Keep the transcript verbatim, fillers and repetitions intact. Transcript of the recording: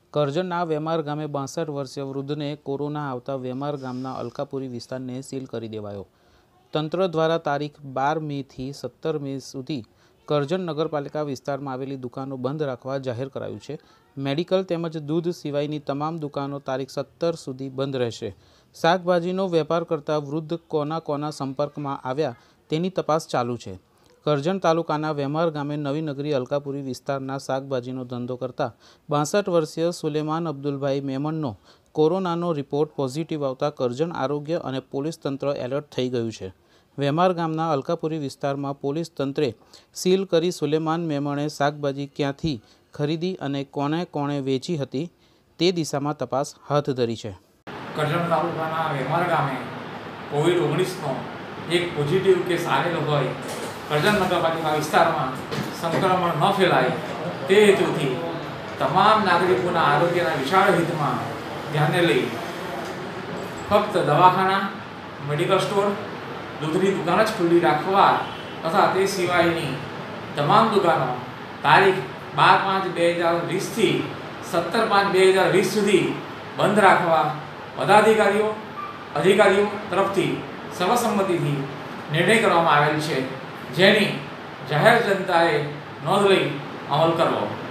કરજણના વેમાર ગામે બાસઠ વર્ષીય વૃદ્ધને કોરોના આવતા વેમાર ગામના અલકાપુરી વિસ્તારને સીલ કરી દેવાયો। તંત્ર દ્વારા તારીખ બાર મેથી સત્તર મે સુધી કરજણ નગરપાલિકા વિસ્તારમાં આવેલી દુકાનો બંધ રાખવા જાહેર કરાયું છે। મેડિકલ તેમજ દૂધ સિવાયની તમામ દુકાનો તારીખ સત્તર સુધી બંધ રહેશે। શાકભાજીનો વેપાર કરતા વૃદ્ધ કોના કોના સંપર્કમાં આવ્યા તેની તપાસ ચાલુ છે। કરજણ તાલુકાના વેમાર ગામે નવી નગરી અલકાપુરી વિસ્તારના શાકભાજીનો ધંધો કરતા બાસઠ વર્ષીય સુલેમાન અબ્દુલભાઈ મેમણનો કોરોનાનો રિપોર્ટ પોઝિટિવ આવતા કરજણ આરોગ્ય અને પોલીસ તંત્ર એલર્ટ થઈ ગયું છે। વેમાર ગામના અલકાપુરી વિસ્તારમાં પોલીસ તંત્રે સીલ કરી સુલેમાન મેમણે શાકભાજી ક્યાંથી ખરીદી અને કોને કોણે વેચી હતી તે દિશામાં તપાસ હાથ ધરી છે। કરજણ તાલુકાના વેમાર ગામે કોવિડ ઓગણીસનો એક પોઝિટિવ કેસ આવેલો હોય કરજણ નગરપાલિકા વિસ્તારમાં સંક્રમણ ન ફેલાય તે હેતુથી તમામ નાગરિકોના આરોગ્યના વિશાળ હિતમાં ધ્યાને લઈ ફક્ત દવાખાના, મેડિકલ સ્ટોર, દૂધની દુકાન જ ખુલ્લી રાખવા તથા તે સિવાયની તમામ દુકાનો તારીખ બાર પાંચ બે હજાર વીસથી સત્તર પાંચ બે હજાર વીસ સુધી બંધ રાખવા પદાધિકારીઓ અધિકારીઓ તરફથી સર્વસંમતિથી નિર્ણય કરવામાં આવેલ છે, જેની જાહેર જનતાએ નોંધ લઈ અમલ કરવો।